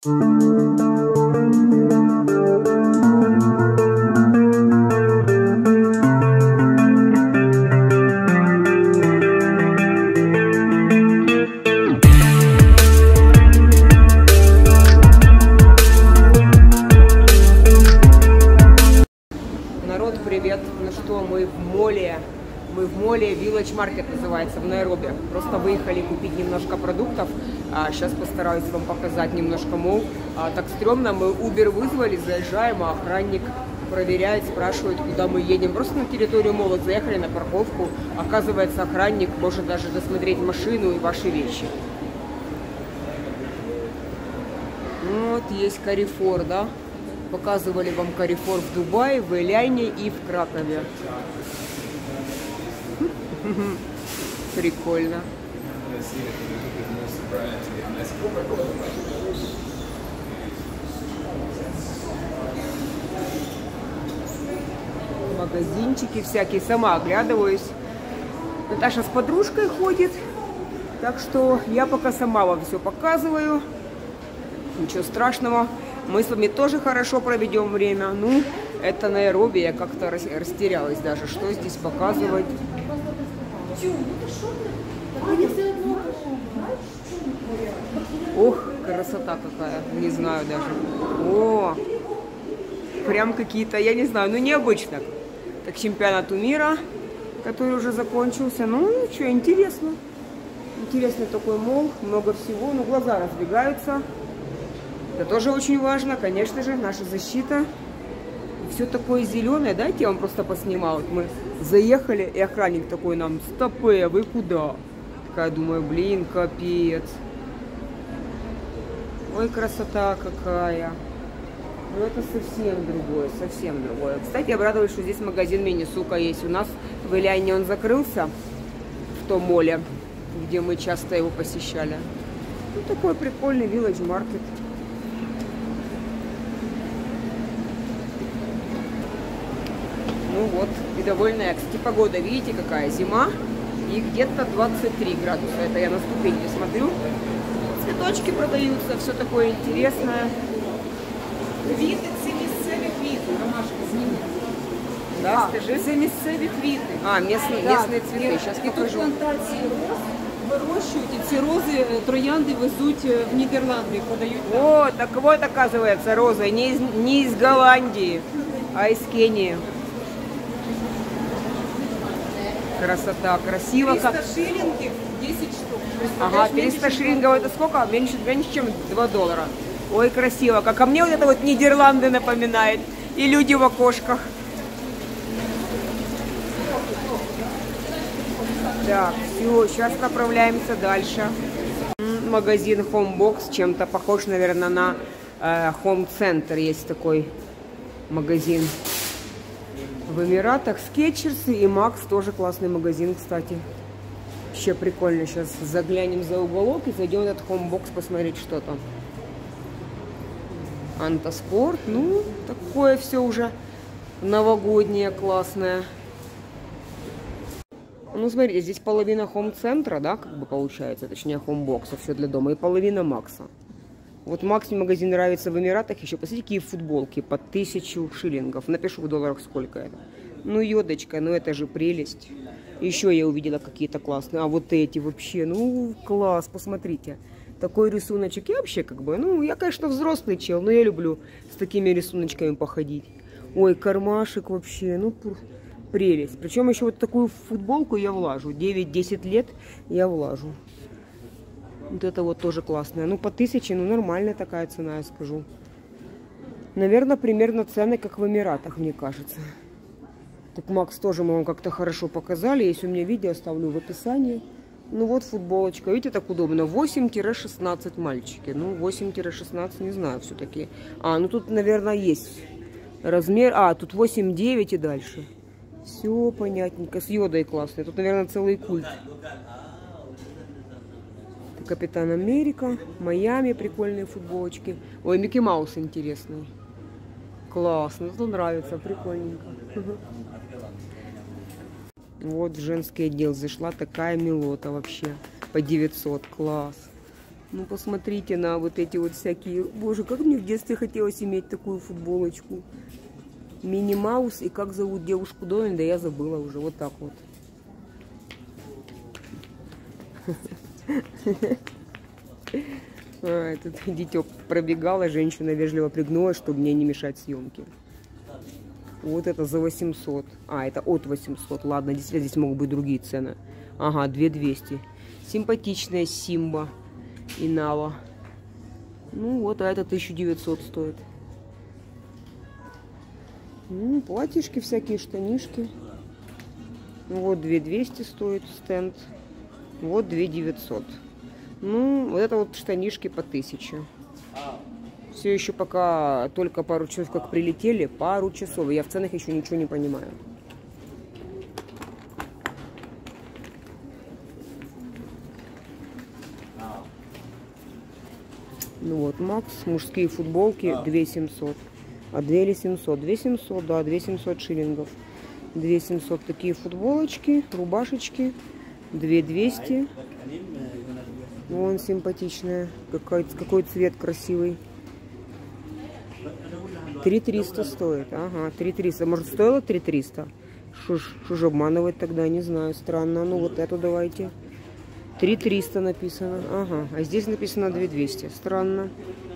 Народ, привет! Ну что, мы в моле Village Market называется, в Найроби. Просто выехали купить немножко продуктов. Сейчас постараюсь вам показать немножко мол. Так стрёмно, мы Uber вызвали, заезжаем, а охранник проверяет, спрашивает, куда мы едем. Просто на территорию мола заехали, на парковку. Оказывается, охранник может даже досмотреть машину и ваши вещи. Вот есть Carrefour, да? Показывали вам Carrefour в Дубае, в Эляйне и в Кракове. Прикольно. Магазинчики всякие, сама оглядываюсь. Наташа с подружкой ходит, так что я пока сама вам все показываю. Ничего страшного. Мы с вами тоже хорошо проведем время. Ну, это Найроби, я как-то растерялась даже, что здесь показывать. Ох, красота какая, не знаю даже. О, прям какие-то, я не знаю, ну необычно. Так, чемпионату мира, который уже закончился. Ну, что, интересно. Интересный такой мол, много всего, но глаза разбегаются. Это тоже очень важно, конечно же, наша защита. Все такое зеленое. Дайте я вам просто поснимаю. Вот мы заехали, и охранник такой нам: стопэ, вы куда? Такая, думаю, блин, капец. Ой, красота какая. Ну это совсем другое, совсем другое. Кстати, обрадовалась, что здесь магазин мини-сука есть. У нас в Эляйне он закрылся, в том моле, где мы часто его посещали. Ну такой прикольный Village Market. Ну вот, и довольная. Кстати, погода, видите, какая зима, и где-то 23 градуса. Это я на ступеньке смотрю. Цветочки продаются, все такое интересное. Квіти, це місцеві квіти, Ромашка, зніми. Да, скажи. Це місцеві квіти. Местные цветы. Сейчас І тут покажу. плантації роз вирощують, і ці рози, троянди везуть в Нідерланди, подають там. О, так вот, оказывается, розы не из Голландии, а из Кении. Красота, красиво 300 как. шиллингів, 10 штук. Ага, 300 шиллингов это сколько? Меньше, чем $2. Ой, красиво. Как, а мне вот это вот Нидерланды напоминает. И люди в окошках. Так, все, сейчас направляемся дальше. Магазин Homebox, чем-то похож, наверное, на Home Center. Есть такой магазин в Эмиратах. Skechers и Max, тоже классный магазин, кстати. Вообще прикольно. Сейчас заглянем за уголок и зайдем в этот Homebox посмотреть, что там. Антоспорт, ну, такое все уже новогоднее, классное. Ну, смотрите, здесь половина Home-центра, да, как бы получается, точнее, Homebox, все для дома, и половина Макса. Вот Макс мне магазин нравится в Эмиратах еще. Посмотрите, какие футболки по 1000 шиллингов. Напишу в долларах, сколько это. Ну, йодочка, ну это же прелесть. Еще я увидела какие-то классные. А вот эти вообще, ну, класс, посмотрите. Такой рисуночек. Я вообще как бы, ну, я, конечно, взрослый чел, но я люблю с такими рисуночками походить. Ой, кармашек вообще, ну, прелесть. Причем еще вот такую футболку я влажу. 9-10 лет я влажу. Вот это вот тоже классная. Ну, по 1000, ну, нормальная такая цена, я скажу. Наверное, примерно цены, как в Эмиратах, мне кажется. Так, Макс, тоже мы вам как-то хорошо показали. Если у меня видео, оставлю в описании. Ну, вот футболочка. Видите, так удобно. 8-16 мальчики. Ну, 8-16, не знаю, все-таки. А, ну, тут, наверное, есть размер. А, тут 8-9 и дальше. Все понятненько. С йодой классной. Тут, наверное, целый культ. Капитан Америка, Майами, прикольные футболочки. Ой, Микки Маус интересный. Классно, это нравится, прикольненько. Вот в женский отдел зашла, такая милота вообще. По 900, класс. Ну, посмотрите на вот эти вот всякие... Боже, как мне в детстве хотелось иметь такую футболочку. Мини Маус и как зовут девушку Дональда, я забыла уже. Вот так вот. Тут дитё пробегала, женщина вежливо пригнулась, чтобы мне не мешать съемке. Вот это за 800. А, это от 800. Ладно, действительно, здесь могут быть другие цены. Ага, 2200. Симпатичная Симба и Нава. Ну вот, а это 1900 стоит. Платьишки всякие, штанишки. Вот 2200 стоит стенд. Вот 2900. Ну, вот это вот штанишки по 1000. Все еще пока только пару часов как прилетели. Пару часов. Я в ценах еще ничего не понимаю. Ну вот, Макс, мужские футболки 2700. А 2700, 2700, да, 2700 шиллингов. 2700 такие футболочки, рубашечки. 2200. Вон симпатичная. Какой цвет красивый. 3300 стоит. Ага, 3300. Может, стоило 3300? Что ж обманывать тогда, не знаю. Странно. Ну вот эту давайте. 3300 написано. Ага, а здесь написано 2200. Странно.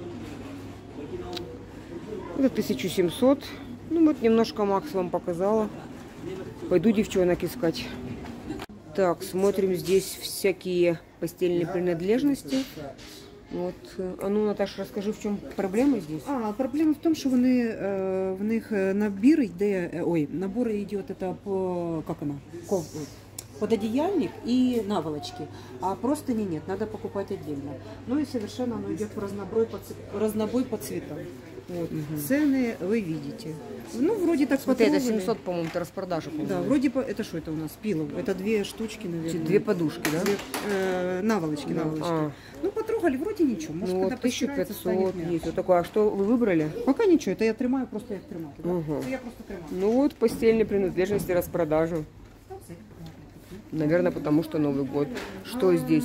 Это 1700. Ну вот немножко Макс вам показала. Пойду девчонок искать. Так, смотрим здесь всякие постельные принадлежности. Вот. А ну, Наташа, расскажи, в чем проблема здесь? Проблема в тому, що в них набір йде, набор йде это по, как она, пододеяльник и наволочки, а простыни нет, надо покупать отдельно. Ну и совершенно оно идет в разнобой по цветам. Вот. Цены вы видите. Ну, вроде так вот это 700, по-моему, это распродажа. Да, вроде это что это у нас? Пилов. Это 2 штучки, наверное. 2 подушки, да? Наволочки. Ну, потрогали, вроде ничего. Может, ну, вот 1500 есть. Вот такое. А что вы выбрали? Пока ничего, это я тримаю, просто я тримаю. Угу. Я просто тримаю. Ну вот, постельные принадлежности, распродажа. Наверное, потому что Новый год. Что здесь?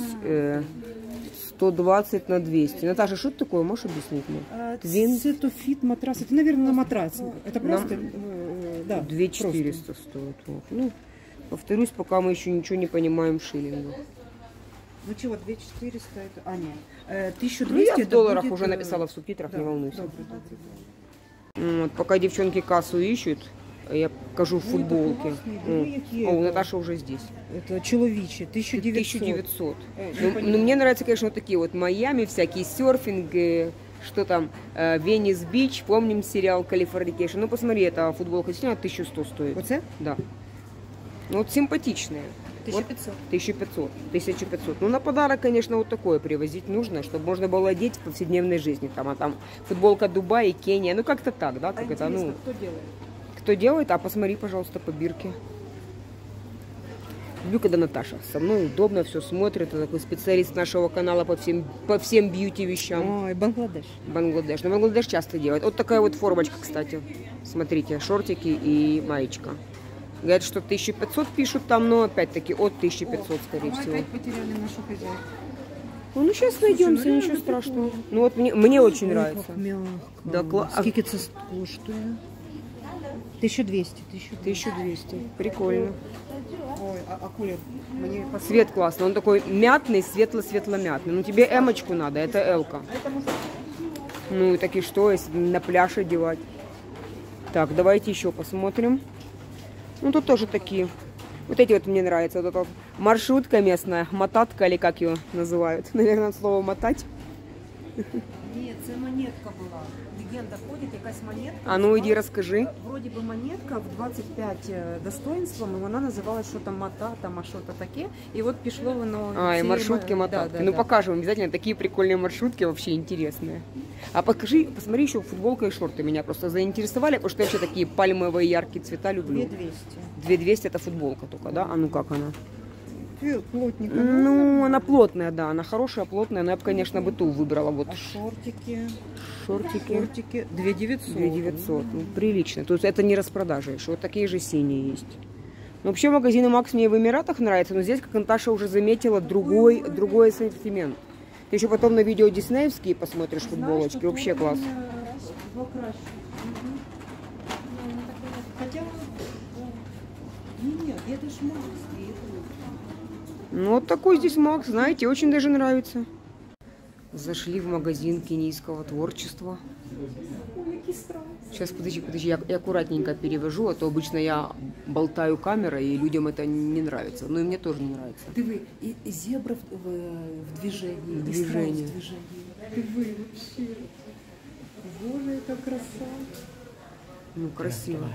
120 на 200. Наташа, что это такое? Можешь объяснить мне? Цетофит матрас. Это, наверное, на матрац. Это просто... Да, 2400 стоит. Вот. Ну, повторюсь, пока мы еще ничего не понимаем в шиллингах. Ну чего, 2400 это... А, нет. 1200 ну, я в долларах будет... уже написала в субтитрах, да, не волнуйся. Добрый. Вот, пока девчонки кассу ищут, я покажу футболки. О, Наташа уже здесь. Это человечи, 1900. 1900. Ну, мне нравятся, конечно, вот такие вот Майами, всякие серфинг, что там, Венес-Бич, помним сериал Калифорникейшн. Ну, посмотри, эта футболка действительно 1100 стоит. Вот это? Да. Ну, вот симпатичная. 1500. Вот 1500. 1500. Ну, на подарок, конечно, вот такое привозить нужно, чтобы можно было одеть в повседневной жизни. Там, а там футболка Дубай, Кения, ну, как-то так, да? Как это, ну... кто делает? Кто делает? А посмотри, пожалуйста, по бирке. Люблю, когда Наташа со мной удобно все смотрит. Это такой специалист нашего канала по всем бьюти-вещам. Ой, Бангладеш. Бангладеш. Но Бангладеш часто делает. Вот такая вот формочка, кстати. Смотрите, шортики и маечка. Говорят, что 1500 пишут там, но опять-таки от 1500, скорее всего. Мы опять потеряли нашу хозяйку. Ну, сейчас найдемся, ну, ничего страшного. Ну, вот мне очень нравится. Как мягко. Да, сколько это стоит? 1200. 1200. Прикольно. Ой, а кулер? Цвет классный. Он такой мятный, светло-светло-мятный. Ну, тебе эмочку надо, это элка. Ну, так и что, если на пляж одевать? Так, давайте еще посмотрим. Ну, тут тоже такие. Вот эти вот мне нравятся. Вот эта вот маршрутка местная, мотатка, или как ее называют. Наверное, слово мотать. Нет, это монетка была. Легенда ходит, якась монетка. А ну, иди расскажи. Вроде бы монетка в 25 достоинством, и вона называлась что-то мота, там, а что-то такие. И вот пришло воно... И маршрутки мотатки. Да, ну, да. покажем обязательно. Такие прикольные маршрутки, вообще интересные. А посмотри еще футболка и шорты меня просто заинтересовали, потому что я вообще такие пальмовые яркие цвета люблю. 2200. 2200 это футболка только, да? А ну как она? Плотненькая. Ну, она плотная, да, она хорошая, плотная, но я бы, конечно, бы ту выбрала. Вот. А шортики? Шортики 2900. 2900, ну, прилично. То есть это не распродажа еще, вот такие же синие есть. Но вообще магазины Макс мне в Эмиратах нравятся, но здесь, как Наташа уже заметила, другой ассортимент. Ты еще потом на видео диснеевские посмотришь футболочки. Вообще класс. Хотя, нет, это ж Макс. Ну, вот такой здесь Макс, знаете, очень даже нравится. Зашли в магазин кенийского творчества. Сейчас, подожди, я аккуратненько перевожу, а то обычно я болтаю камерой, и людям это не нравится. Ну, и мне тоже не нравится. Ты и зебра в движении. В движении. Ты вообще. Боже, это красота. Ну, красиво.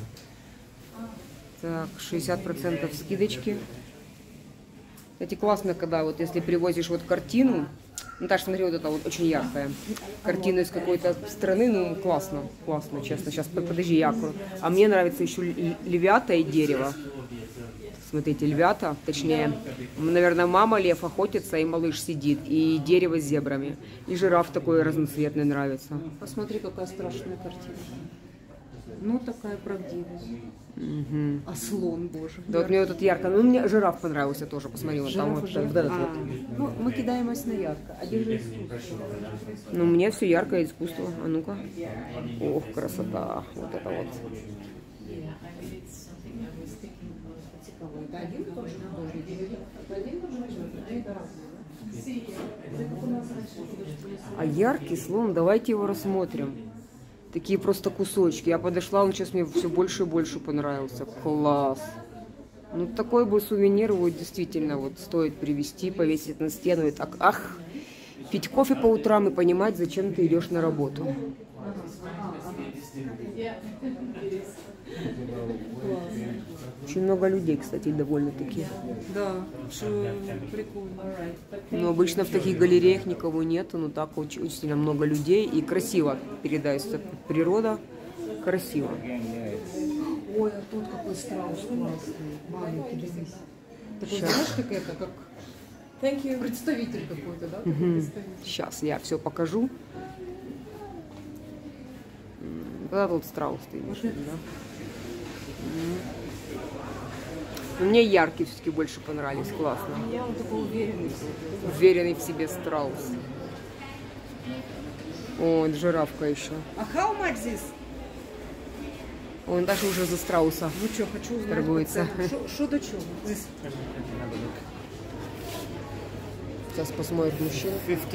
Так, 60% скидочки. Кстати, классно, когда вот если привозишь вот картину, Наташа, смотри, вот это вот очень яркая картина из какой-то страны, ну, классно, классно, честно. Сейчас, подожди, якорь. А мне нравится еще львята и дерево. Смотрите, львята, точнее, наверное, мама лев охотится, и малыш сидит, и дерево с зебрами. И жираф такой разноцветный нравится. Посмотри, какая страшная картина. Ну, такая правдивая. Угу. А слон, боже. Да, вот мне вот этот ярко. Ну, мне жираф понравился тоже, посмотри, вот там вот, вот этот вот. Ну, мы кидаемся на ярко, а держи искусство. Ну, мне все яркое искусство. А ну-ка. Ох, красота. Вот это вот. А яркий слон, давайте его рассмотрим. Такие просто кусочки. Я подошла, он сейчас мне все больше и больше понравился. Класс. Ну, такой бы сувенир вот действительно вот стоит привезти, повесить на стену и так, ах, пить кофе по утрам и понимать, зачем ты идешь на работу. Очень много людей, кстати, довольно-таки. Да, прикольно. Но обычно в таких галереях никого нету, но так очень, очень сильно много людей и красиво передается природа, красиво. Ой, а тут какой страус классный, маленький, дивись. Такой, знаешь, как это, как представитель какой-то, да? Сейчас я все покажу. Когда тут страус ты имеешь в виду, да? Мне яркие все-таки больше понравились, классно. Я вот такой уверенный. Уверенный в себе страус. О, жирафка еще. А how much this? Он даже уже за страуса Ну что, хочу узнать. торгуется. Что до чего? Сейчас посмотрим мужчина.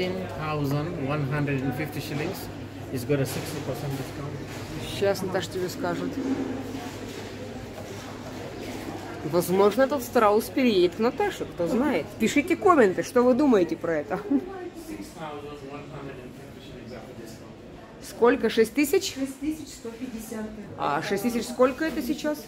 15,150 shillings. It's got a 60% discount. Сейчас Наташа тебе скажет. Возможно, этот страус переедет к Наташе, кто знает. Пишите комменты, что вы думаете про это. Сколько? 6 тысяч? 6150. А 6 тысяч сколько это сейчас?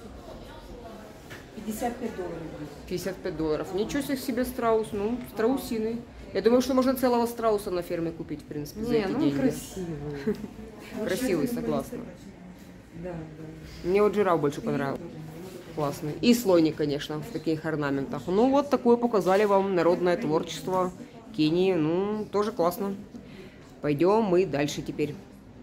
$55. 55 долларов. Ничего себе страус. Ну, страусиный. Я думаю, что можно целого страуса на ферме купить, в принципе, за эти деньги. Красивый. Красивый, согласна. Да, да. Мне вот жираф больше понравился. Классный. И слоник, конечно, в таких орнаментах. Ну, вот такое показали вам народное творчество Кении. Ну, тоже классно. Пойдем мы дальше теперь.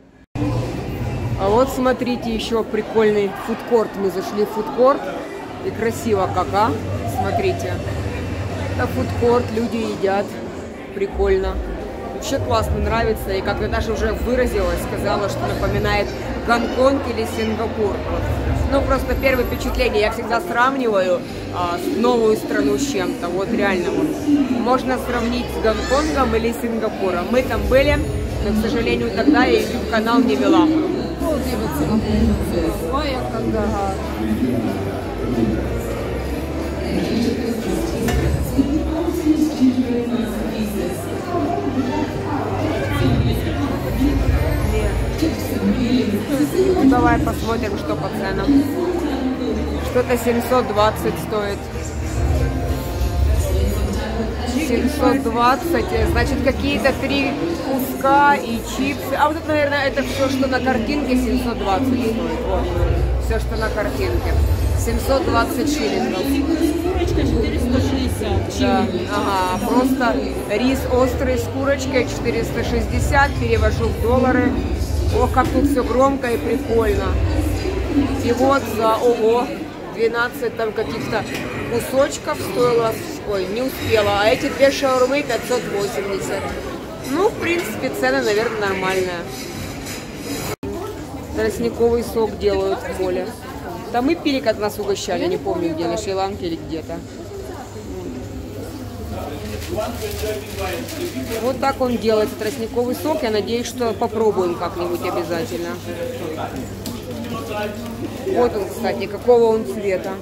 А вот смотрите, еще прикольный фудкорт. Мы зашли в фудкорт. И красиво как, а? Смотрите. Это фудкорт, люди едят. Прикольно. Вообще классно, нравится. И как Наташа уже выразилась, сказала, что напоминает Гонконг или Сингапур. Вот. Ну, просто первое впечатление. Я всегда сравниваю новую страну с чем-то. Вот реально. Вот. Можно сравнить с Гонконгом или Сингапуром. Мы там были, но, к сожалению, тогда я YouTube-канал не вела. Ой, когда... Ну, давай посмотрим, что по ценам. Что-то 720 стоит. 720, значит, какие-то 3 куска и чипсы. А вот это, наверное, это все, что на картинке, 720 стоит. Вот. Все, что на картинке. 720 шиллингов. Курочка 460. Да, ага, просто рис острый с курочкой 460, перевожу в доллары. Ох, как тут все громко и прикольно. И вот за, ого, 12 там каких-то кусочков стоило, ой, не успела, а эти две шаурмы 580. Ну, в принципе, цены, наверное, нормальные. Тростниковый сок делают в моле. Там мы пили, как нас угощали, не помню где, на Шри-Ланке или где-то. Вот так он делается, тростниковый сок. Я надеюсь, что попробуем как-нибудь обязательно. Вот он, кстати, какого он цвета.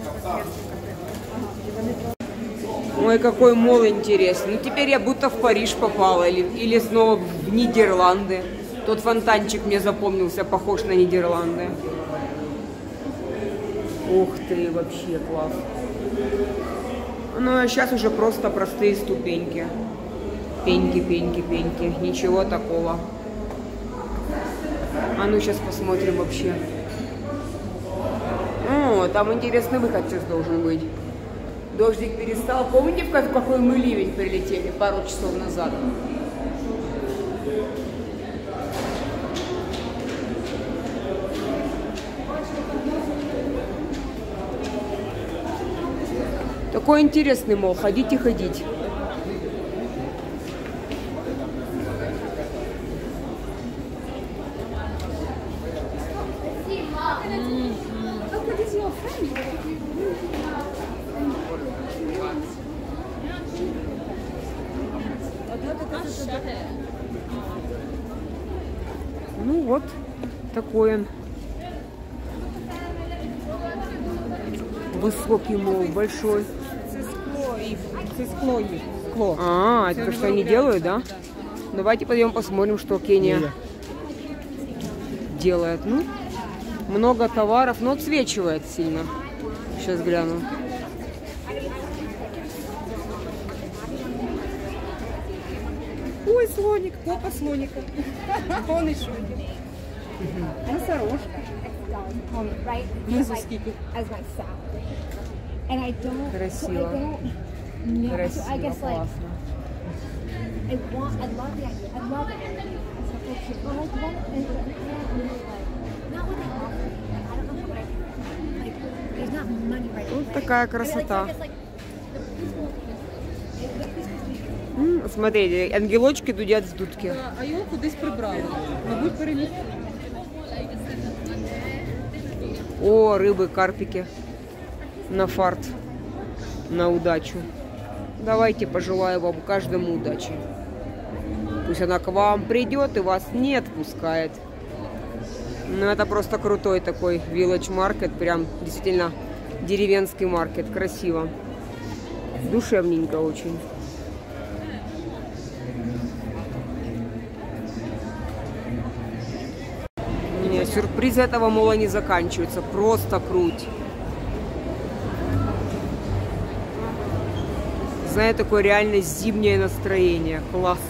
Ой, какой мол интересный. Ну, теперь я будто в Париж попала или снова в Нидерланды. Тот фонтанчик мне запомнился, похож на Нидерланды. Ух ты, вообще класс. Ну, а сейчас уже просто простые ступеньки. Пеньки, пеньки, пеньки. Ничего такого. А ну, сейчас посмотрим вообще. О, там интересный выход сейчас должен быть. Дождик перестал. Помните, в какой мы ливень прилетели пару часов назад? Такой интересный, мол, ходить и ходить. Ну вот, такой он. Высокий, мол, большой. Скло. А, это то, что они делают, да? Давайте пойдем посмотрим, что Кения делает. Ну, много товаров, но отсвечивает сильно. Сейчас гляну. Ой, слоник, попа слоника. Он еще. Носорожка. Внизу скипит. Красиво. Красиво, классно. Вот такая красота. Смотрите, ангелочки дудят з дудки. А його кудись прибрали. Мабуть, переміг. О, рыбы, карпики. На фарт, на удачу. Давайте пожелаю вам каждому удачи. Пусть она к вам придет и вас не отпускает. Ну, это просто крутой такой village market. Прям действительно деревенский маркет. Красиво. Душевненько очень. Не, сюрпризы этого мола не заканчиваются. Просто круть. Знаю, такое реально зимнее настроение. Класс.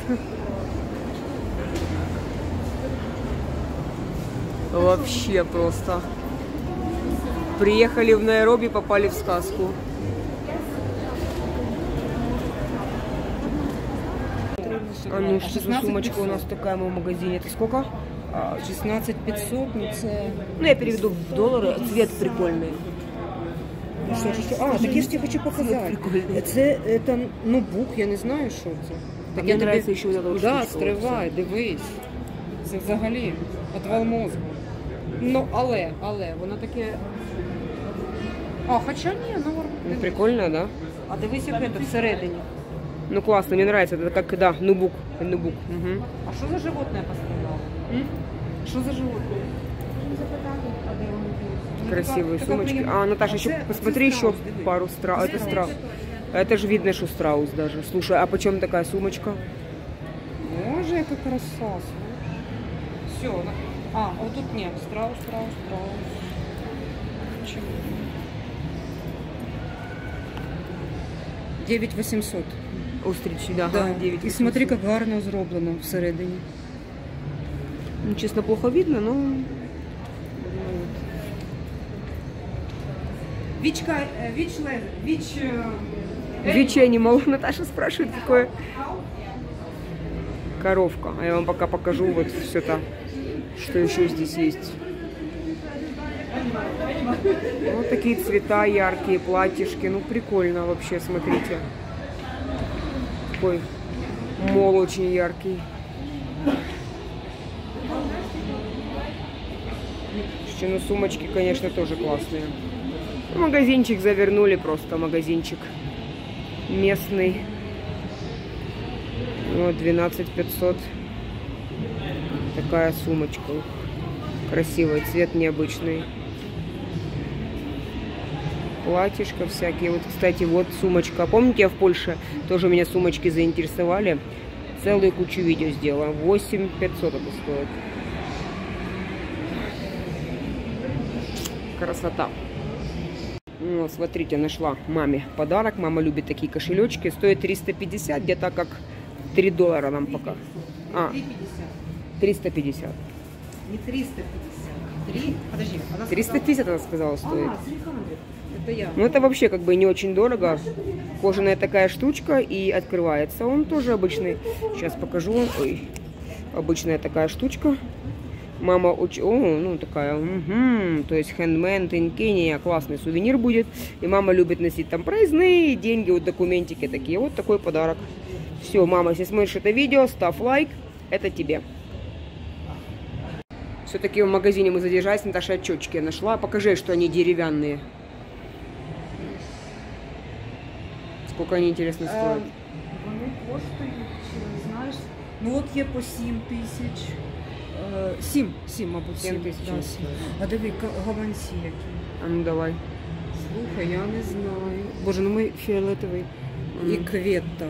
Вообще просто. Приехали в Найроби, попали в сказку. А ну, что за сумочка у нас такая в магазине? Это сколько? 16 500, ну це... Ну, я переведу в доллары. Цвет прикольный. А, так я ж тебе хочу показати. Це ноутбук, я не знаю, що це. Так мені подобається ще ось ця Да, штучка. стривай, дивись. Це взагалі отвал мозку. Ну, але, воно таке... А, хоча ні, ну... Ну, прикольно, да? А дивись, як це всередині. Ну, классно, мне нравится. Это как, да, ноутбук. Угу. А що за животне пострадало? Що за животне? Красивые сумочки. А, Наташа, еще посмотри еще пару страус. Это страус. Это же видно, что страус даже. Слушай, а почем такая сумочка? Боже, яка краса. Все. А, вот тут нет. Страус. 9800. Устричи, да. Да. 9. І смотри, як гарно зроблено всередині. Ну, честно, плохо видно, но... Вич Animal. Наташа спрашивает, какое... Коровка. А я вам пока покажу вот все то, что еще здесь есть. Вот такие цвета яркие, платьишки. Ну, прикольно вообще, смотрите. Такой мол очень яркий. Ну, сумочки, конечно, тоже классные. Магазинчик завернули, просто магазинчик местный. Вот, 12 500. Такая сумочка. Красивый, цвет необычный. Платьишко всякие. Вот, кстати, вот сумочка. Помните, я в Польше тоже меня сумочки заинтересовали. Целую кучу видео сделала. 8 500 это стоит. Красота. Вот, смотрите, нашла маме подарок. Мама любит такие кошелечки. Стоит 350, где-то как $3 нам пока. 350. Не 350. 3? Подожди. 350 она сказала стоит. 300. Это я. Ну это вообще как бы не очень дорого. Кожаная такая штучка и открывается. Он тоже обычный. Сейчас покажу. Ой. Обычная такая штучка. Мама очень... О, ну такая... Угу. То есть handmade in Kenya. Классный сувенир будет. И мама любит носить там проездные деньги, вот документики такие. Вот такой подарок. Все, мама, если смотришь это видео, ставь лайк. Это тебе. Все-таки в магазине мы задержались. Наташа очечки нашла. Покажи, что они деревянные. Сколько они, интересно, стоят? Вони коштують, знаєш, ну от є по 7 тисяч. 7, мабуть, 7 7 тисяч. Да, 7. А диви, гаманці які. А ну давай. Слухай, я не знаю. Боже, ну мы фиолетовый. І квітта.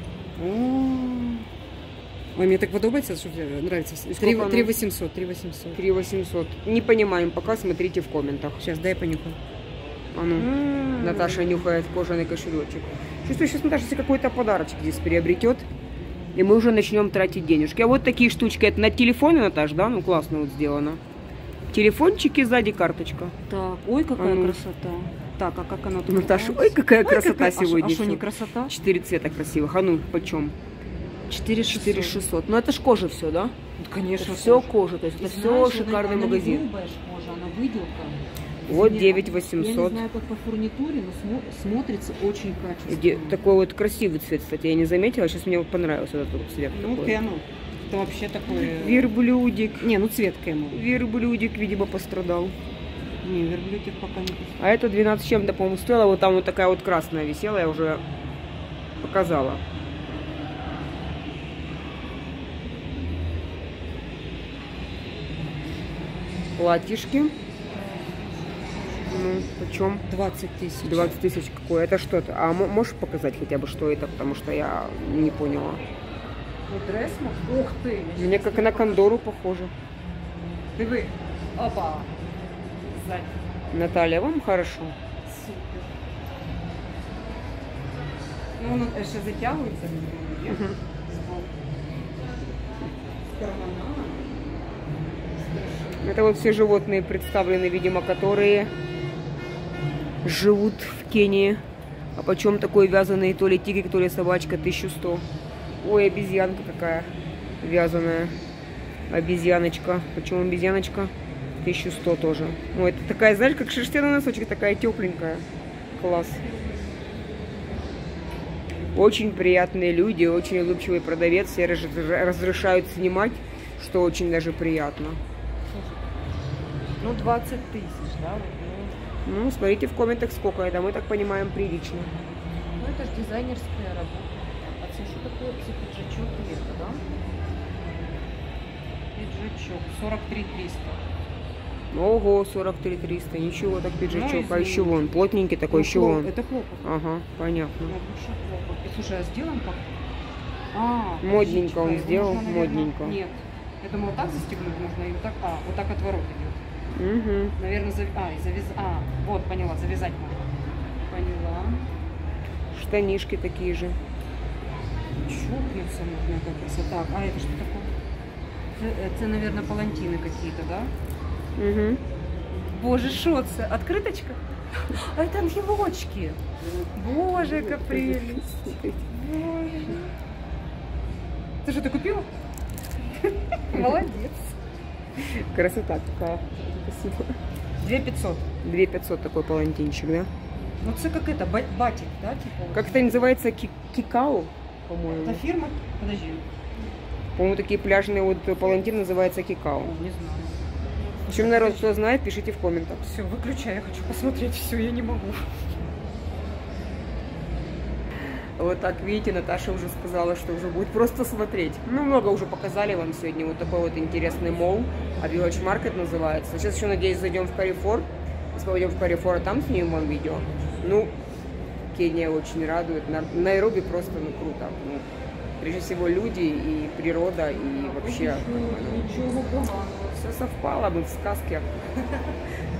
Ой, мне так подобается, что нравится. 3800. 3800. Не понимаем, пока смотрите в комментах. Сейчас, дай понюхаю. А ну, Наташа нюхает кожаный кошелечек. Чувствую, сейчас Наташа себе какой-то подарочек здесь приобретет. И мы уже начнем тратить денежки. А вот такие штучки, это на телефоне, Наташ, да? Ну, классно вот сделано. Телефончики, сзади карточка. Так, ой, какая красота. Так, а как она тут? Наташа, ой, какая красота сегодня. А что, не красота? 4 цвета красивых. А ну, почем? 4600. Ну, это ж кожа все, да? Конечно. Все кожа, то есть это все шикарный магазин. Она кожа, она выделка. Вот Я 9800. не знаю, как по фурнитуре, но смотрится очень качественно. Такой вот красивый цвет, кстати, я не заметила. Сейчас мне вот понравился этот вот цвет. Ну, такой. кэну. Это вообще такой... Верблюдик. Не, ну цвет кэну. Верблюдик, видимо, пострадал. Не, верблюдик пока не пострадал. А это 12 чем-то, по-моему, стоило. Вот там вот такая вот красная висела, я уже показала. Платьишки. Ну, почем? 20 тысяч. 20 тысяч какое? Это что-то? А можешь показать хотя бы, что это? Потому что я не поняла. Вот дресма? Ух ты! Мне как на кондору похоже. Диви. Опа! Сзади. Наталья, вам хорошо? Супер. Ну, воно ще затягується. Это вот все животные представлены, видимо, которые живут в Кении. А почем такой вязаный то ли тигр, то ли собачка? 1100. Ой, обезьянка какая вязаная. Обезьяночка. Почем обезьяночка? 1100 тоже. Ой, это такая, знаешь, как шерстяной носочек, такая тепленькая. Класс. Очень приятные люди, очень улыбчивый продавец. Все разрешают снимать, что очень даже приятно. Ну, 20 тысяч, да? Ну, смотрите в комментах, сколько это. Мы так понимаем, прилично. Ну, это же дизайнерская работа. А це що такое? Пиджачок вверх, да? Пиджачок. 43 300. Ого, 43 300. Ничего так пиджачок. Ну, А еще вон, плотненький такой, еще вон. Это хлопок. Ага, понятно. И, слушай, а сделан как? Модненько он подожди-ка, сделал, можно, наверное, модненько. Нет. Я думала, вот так застегнуть можно, и вот так, вот так отворот идет. Угу. Наверное, вот, поняла, завязать можно. Поняла. Штанишки такие же. Чокнуться можно, как красота. А это что такое? Это, наверное, палантины какие-то, да? Угу. Боже, что это? Открыточка? А это ангелочки. Боже, как прелесть. Боже. Ты что, ты купила? Молодец. Красота какая. Спасибо. 2500. 2500 такой палантинчик, да? Ну це как это, батик, да, типа? Как это называется? Кикао, по-моему. Это фирма? Подожди. По-моему, такие пляжные вот палантин называется кикао. Не знаю. В общем, народ, кто знает, пишите в комментах. Все, выключай, я хочу посмотреть все, я не могу. Вот так, видите, Наташа уже сказала, что уже будет просто смотреть. Ну, много уже показали вам сегодня. Вот такой вот интересный молл. А Village Market называется. Сейчас еще, надеюсь, зайдем в Carrefour. Если пойдем в Carrefour, там снимем вам видео. Ну, Кения очень радует. Найроби просто, ну, круто. Ну, прежде всего, люди и природа, и вообще... Ничего поганого. Все совпало, мы в сказке.